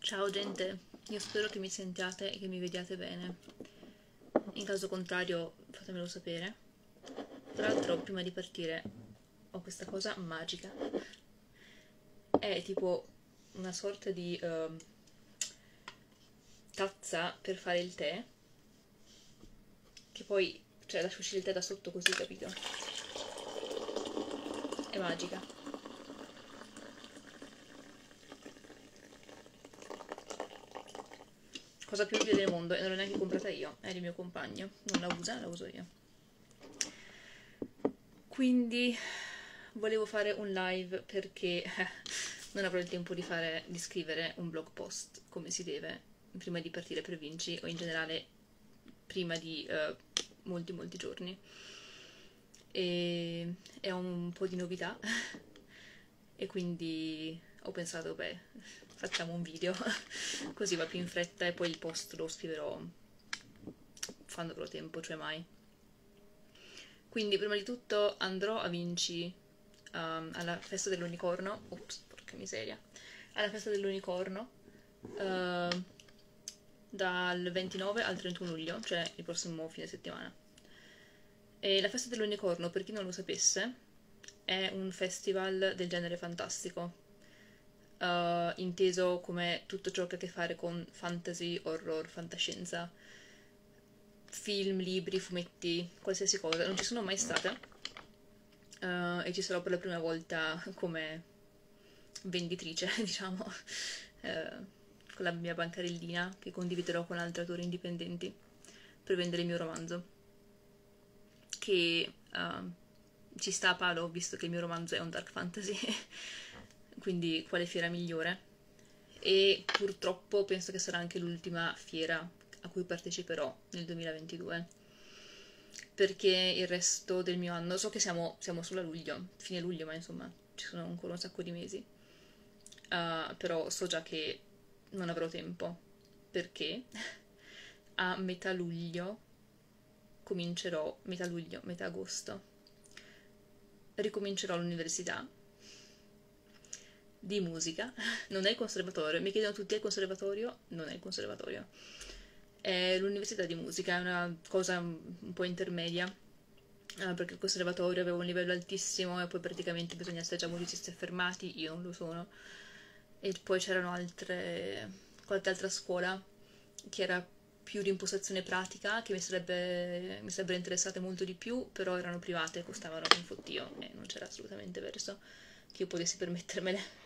Ciao gente, io spero che mi sentiate e che mi vediate bene. In caso contrario fatemelo sapere. Tra l'altro prima di partire ho questa cosa magica. È tipo una sorta di tazza per fare il tè, che poi, cioè lascio uscire il tè da sotto così, capito? È magica. Cosa più utile del mondo e non l'ho neanche comprata io, è del mio compagno. Non la usa, la uso io. Quindi volevo fare un live perché non avrò il tempo di scrivere un blog post come si deve prima di partire per Vinci o in generale prima di molti giorni. E è un po' di novità e quindi ho pensato, beh, facciamo un video così va più in fretta e poi il post lo scriverò quando avrò tempo, cioè mai. Quindi prima di tutto andrò a Vinci alla festa dell'unicorno. Ops, porca miseria. Alla festa dell'unicorno uh, dal 29 al 31 luglio, cioè il prossimo fine settimana. E la festa dell'unicorno, per chi non lo sapesse, è un festival del genere fantastico, inteso come tutto ciò che ha a che fare con fantasy, horror, fantascienza, film, libri, fumetti, qualsiasi cosa. Non ci sono mai stata e ci sarò per la prima volta come venditrice, diciamo, con la mia bancarellina che condividerò con altri autori indipendenti per vendere il mio romanzo, che ci sta a palo visto che il mio romanzo è un dark fantasy, quindi quale fiera migliore. E purtroppo penso che sarà anche l'ultima fiera a cui parteciperò nel 2022, perché il resto del mio anno, so che siamo solo a luglio, fine luglio, ma insomma ci sono ancora un sacco di mesi, però so già che non avrò tempo, perché a metà luglio comincerò, metà luglio, metà agosto, ricomincerò l'università di musica, non è il conservatorio, mi chiedono tutti è il conservatorio, non è il conservatorio, è l'università di musica, è una cosa un po' intermedia, perché il conservatorio aveva un livello altissimo e poi praticamente bisogna essere già musicisti affermati, io non lo sono, e poi c'erano qualche altra scuola che era più di impostazione pratica, che mi sarebbero interessate molto di più, però erano private, costavano un fottio e non c'era assolutamente verso che io potessi permettermele.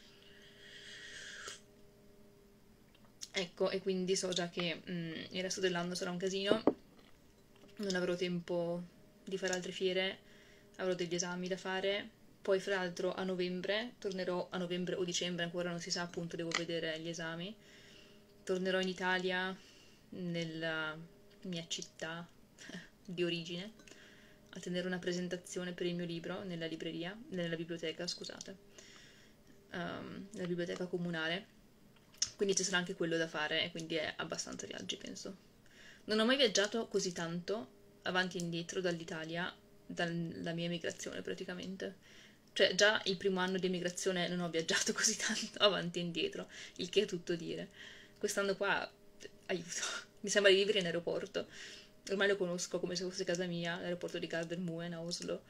Ecco, e quindi so già che il resto dell'anno sarà un casino, non avrò tempo di fare altre fiere, avrò degli esami da fare, poi fra l'altro a novembre, tornerò a novembre o dicembre, ancora non si sa, appunto devo vedere gli esami, tornerò in Italia, nella mia città di origine, a tenere una presentazione per il mio libro nella libreria, nella biblioteca, scusate, nella biblioteca comunale, quindi ci sarà anche quello da fare e quindi è abbastanza viaggi, penso. Non ho mai viaggiato così tanto avanti e indietro dall'Italia, dalla mia emigrazione praticamente. Cioè già il primo anno di emigrazione non ho viaggiato così tanto avanti e indietro, il che è tutto dire. Quest'anno qua, aiuto, mi sembra di vivere in aeroporto. Ormai lo conosco come se fosse casa mia, l'aeroporto di Gardermoen a Oslo.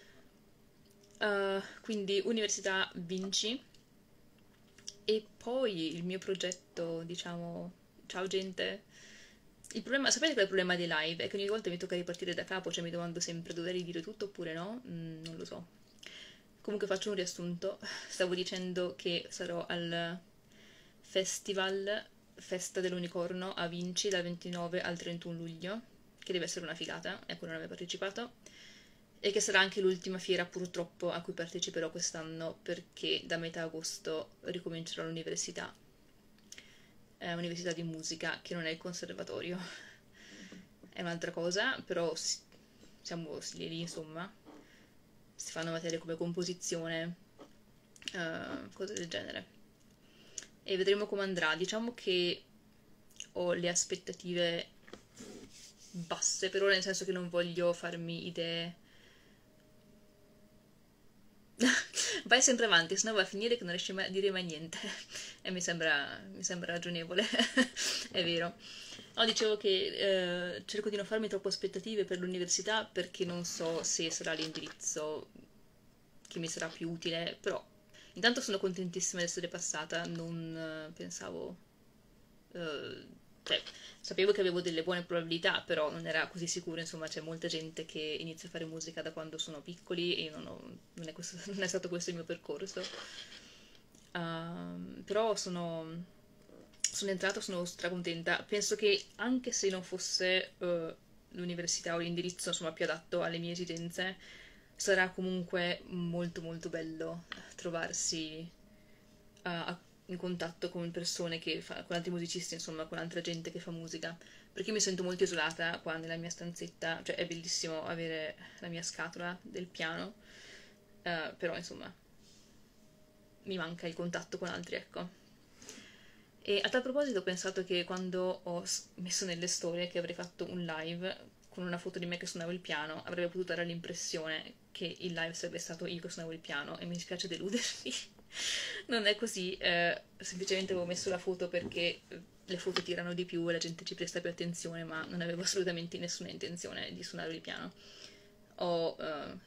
Quindi Università Vinci. E poi il mio progetto, diciamo, ciao gente. Il problema, sapete qual è il problema dei live? È che ogni volta mi tocca ripartire da capo, cioè mi domando sempre dovrei dire tutto oppure no? Non lo so. Comunque faccio un riassunto. Stavo dicendo che sarò al festival Festa dell'Unicorno a Vinci dal 29 al 31 luglio, che deve essere una figata, e a cui non avevo partecipato, e che sarà anche l'ultima fiera purtroppo a cui parteciperò quest'anno perché da metà agosto ricomincerò l'università. È un'università di musica che non è il conservatorio, è un'altra cosa, però siamo lì insomma, si fanno materie come composizione, cose del genere. E vedremo come andrà. Diciamo che ho le aspettative basse per ora, nel senso che non voglio farmi idee Vai sempre avanti, sennò va a finire che non riesci mai a dire mai niente. E mi sembra ragionevole, è vero. No, dicevo che cerco di non farmi troppo aspettative per l'università perché non so se sarà l'indirizzo che mi sarà più utile, però intanto sono contentissima di essere passata, non pensavo, eh, cioè, sapevo che avevo delle buone probabilità, però non era così sicuro, insomma, c'è molta gente che inizia a fare musica da quando sono piccoli e io non è non è stato questo il mio percorso. Però sono entrata, sono stracontenta. Penso che anche se non fosse l'università o l'indirizzo, insomma, più adatto alle mie esigenze, sarà comunque molto molto bello trovarsi in contatto con persone con altri musicisti, insomma, con altra gente che fa musica. Perché io mi sento molto isolata qua nella mia stanzetta, cioè è bellissimo avere la mia scatola del piano, però insomma mi manca il contatto con altri, ecco. E a tal proposito ho pensato che quando messo nelle storie che avrei fatto un live con una foto di me che suonavo il piano, avrebbe potuto dare l'impressione che il live sarebbe stato io che suonavo il piano e mi dispiace deludervi. Non è così, semplicemente avevo messo la foto perché le foto tirano di più e la gente ci presta più attenzione, ma non avevo assolutamente nessuna intenzione di suonare il piano. Ho, eh,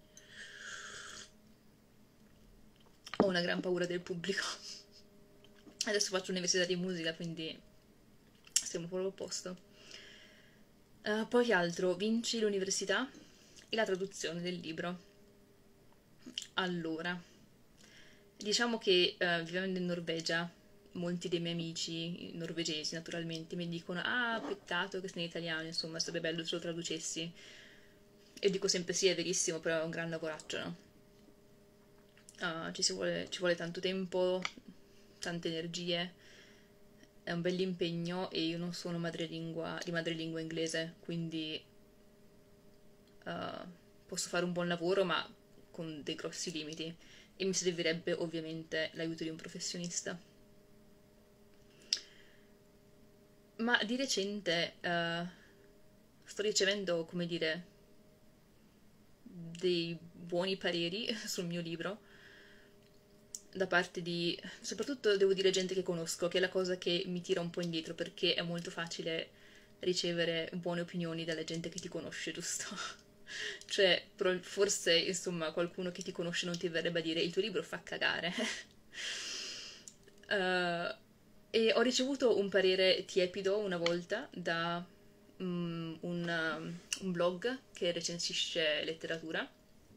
ho una gran paura del pubblico. Adesso faccio università di musica, quindi stiamo proprio a posto. Poi che altro? Vinci l'università e la traduzione del libro. Allora, diciamo che vivendo in Norvegia, molti dei miei amici norvegesi naturalmente mi dicono: ah, peccato che sei in italiano, insomma, sarebbe bello se lo traducessi. E dico sempre sì, è verissimo, però è un gran lavoraccio, no? Ci vuole tanto tempo, tante energie, è un bell'impegno e io non sono di madrelingua inglese, quindi eh, posso fare un buon lavoro, ma con dei grossi limiti e mi servirebbe ovviamente l'aiuto di un professionista. Ma di recente sto ricevendo, come dire, dei buoni pareri sul mio libro da parte di, soprattutto devo dire, gente che conosco, che è la cosa che mi tira un po' indietro perché è molto facile ricevere buone opinioni dalla gente che ti conosce, giusto? Cioè, forse, insomma, qualcuno che ti conosce non ti verrebbe a dire il tuo libro fa cagare. Eh, e ho ricevuto un parere tiepido una volta da un blog che recensisce letteratura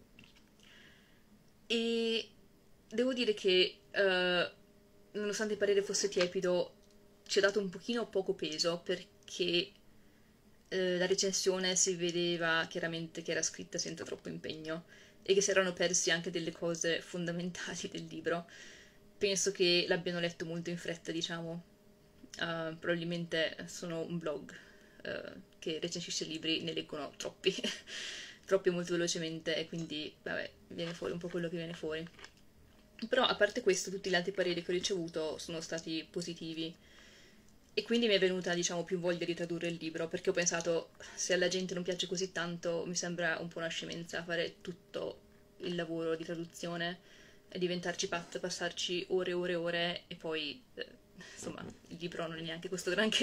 e devo dire che nonostante il parere fosse tiepido ci ha dato un pochino poco peso perché la recensione si vedeva chiaramente che era scritta senza troppo impegno e che si erano persi anche delle cose fondamentali del libro. Penso che l'abbiano letto molto in fretta, diciamo. Probabilmente sono un blog che recensisce libri, ne leggono troppi, troppi molto velocemente e quindi, vabbè, viene fuori un po' quello che viene fuori. Però, a parte questo, tutti gli altri pareri che ho ricevuto sono stati positivi. E quindi mi è venuta, diciamo, più voglia di tradurre il libro, perché ho pensato, se alla gente non piace così tanto, mi sembra un po' una scemenza fare tutto il lavoro di traduzione e diventarci pazza, passarci ore e ore e ore e poi, insomma, il libro non è neanche questo granché.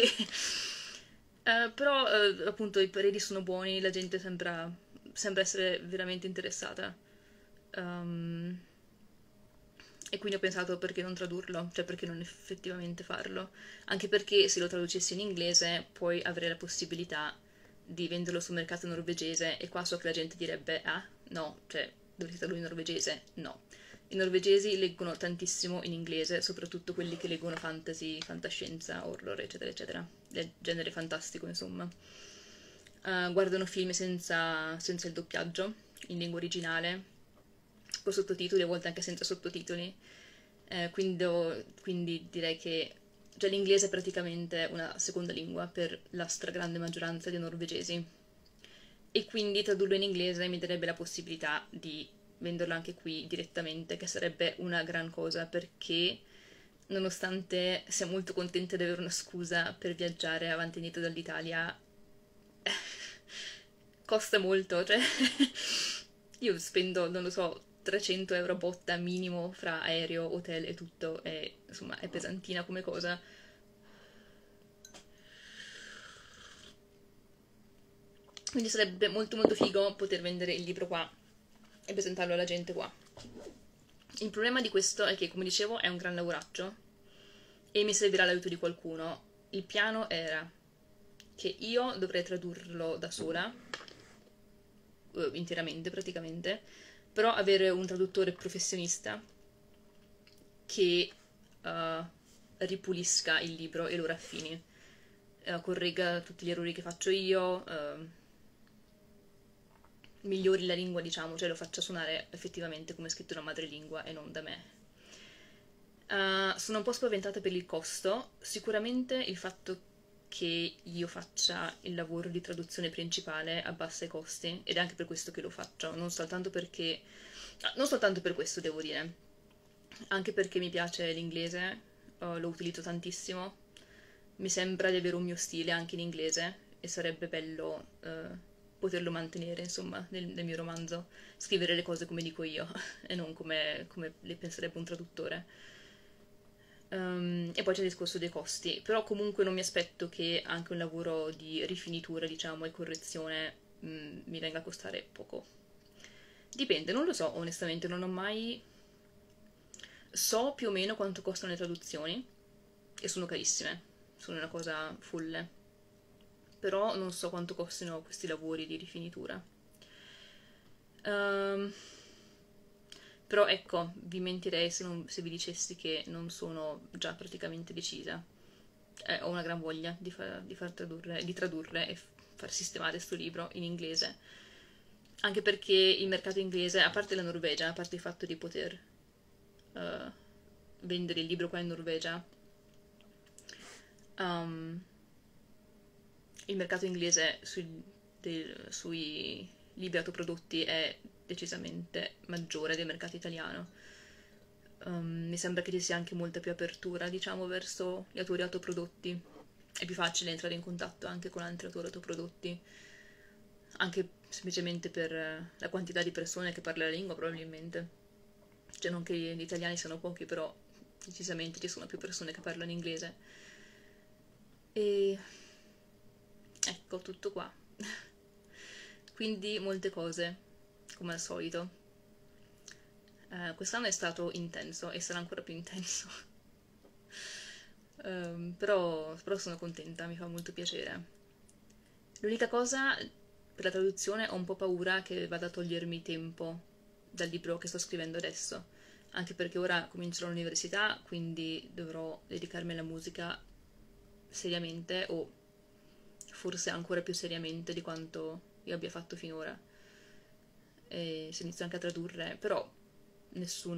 Però, appunto, i pareri sono buoni, la gente sembra essere veramente interessata. Um, e quindi ho pensato perché non tradurlo, cioè perché non effettivamente farlo. Anche perché se lo traducessi in inglese poi avrei la possibilità di venderlo sul mercato norvegese e qua so che la gente direbbe ah, no, cioè dovresti tradurlo in norvegese? No. I norvegesi leggono tantissimo in inglese, soprattutto quelli che leggono fantasy, fantascienza, horror, eccetera, eccetera. Del genere fantastico, insomma. Guardano film senza il doppiaggio, in lingua originale, con sottotitoli, a volte anche senza sottotitoli. Quindi direi che già l'inglese è praticamente una seconda lingua per la stragrande maggioranza dei norvegesi. E quindi tradurlo in inglese mi darebbe la possibilità di venderlo anche qui direttamente, che sarebbe una gran cosa perché nonostante sia molto contenta di avere una scusa per viaggiare avanti e indietro dall'Italia, costa molto, cioè io spendo, non lo so, 300 euro a botta minimo fra aereo, hotel e tutto, e insomma è pesantina come cosa. Quindi sarebbe molto molto figo poter vendere il libro qua e presentarlo alla gente qua. Il problema di questo è che, come dicevo, è un gran lavoraccio e mi servirà l'aiuto di qualcuno. Il piano era che io dovrei tradurlo da sola, interamente praticamente, però avere un traduttore professionista che ripulisca il libro e lo raffini, corregga tutti gli errori che faccio io, migliori la lingua, diciamo, cioè lo faccia suonare effettivamente come è scritto una madrelingua e non da me. Sono un po' spaventata per il costo, sicuramente il fatto che io faccia il lavoro di traduzione principale abbassa i costi, ed è anche per questo che lo faccio, non soltanto per questo devo dire, anche perché mi piace l'inglese, lo utilizzo tantissimo, mi sembra di avere un mio stile anche in inglese e sarebbe bello poterlo mantenere, insomma, nel mio romanzo, scrivere le cose come dico io e non come le penserebbe un traduttore. E poi c'è il discorso dei costi, però comunque non mi aspetto che anche un lavoro di rifinitura, diciamo, e correzione mi venga a costare poco. Dipende, non lo so, onestamente, non ho mai... So più o meno quanto costano le traduzioni, e sono carissime, sono una cosa folle, però non so quanto costino questi lavori di rifinitura. Però ecco, vi mentirei se vi dicessi che non sono già praticamente decisa. Ho una gran voglia di tradurre e far sistemare sto libro in inglese. Anche perché il mercato inglese, a parte la Norvegia, a parte il fatto di poter vendere il libro qua in Norvegia, il mercato inglese sui libri autoprodotti è decisamente maggiore del mercato italiano. Mi sembra che ci sia anche molta più apertura, diciamo, verso gli autori autoprodotti. È più facile entrare in contatto anche con altri autori autoprodotti, anche semplicemente per la quantità di persone che parla la lingua, probabilmente. Cioè, non che gli italiani siano pochi, però decisamente ci sono più persone che parlano inglese. E ecco, tutto qua. Quindi molte cose, come al solito. Quest'anno è stato intenso e sarà ancora più intenso. Però sono contenta, mi fa molto piacere. L'unica cosa, per la traduzione ho un po' paura che vada a togliermi tempo dal libro che sto scrivendo adesso, anche perché ora comincerò l'università, quindi dovrò dedicarmi alla musica seriamente, o forse ancora più seriamente di quanto io abbia fatto finora. E se inizio anche a tradurre, però non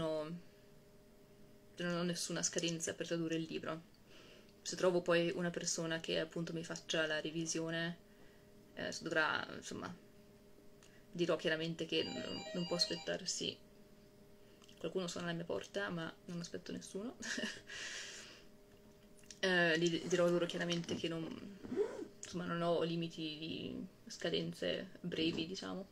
ho nessuna scadenza per tradurre il libro. Se trovo poi una persona che appunto mi faccia la revisione, dovrà, insomma, dirò chiaramente che non può aspettarsi. Qualcuno suona alla mia porta, ma non aspetto nessuno. Dirò loro chiaramente che non ho limiti di scadenze brevi, diciamo.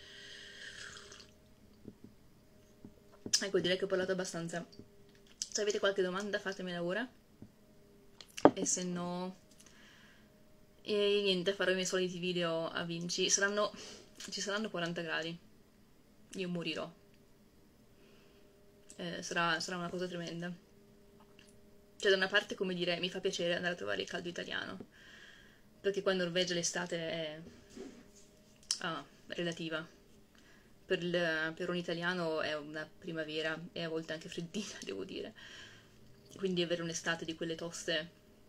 Ecco, direi che ho parlato abbastanza. Se avete qualche domanda fatemela ora, e se no niente, farò i miei soliti video a Vinci. Ci saranno 40 gradi, io morirò. Sarà una cosa tremenda. Cioè, da una parte, come dire, mi fa piacere andare a trovare il caldo italiano, perché qua in Norvegia l'estate è relativa. Per un italiano è una primavera e a volte anche freddina, devo dire. Quindi avere un'estate di quelle toste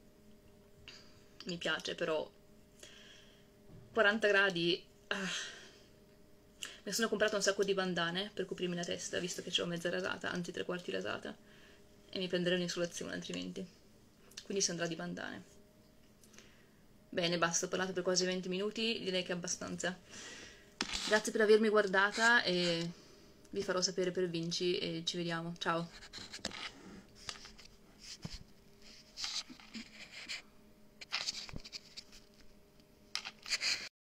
mi piace, però 40 gradi... Mi sono comprato un sacco di bandane per coprirmi la testa, visto che c'ho mezza rasata, anzi 3/4 rasata, e mi prenderei un'insolazione altrimenti. Quindi si andrà di bandane. Bene, basta, ho parlato per quasi 20 minuti, direi che è abbastanza. Grazie per avermi guardata e vi farò sapere per Vinci e ci vediamo. Ciao!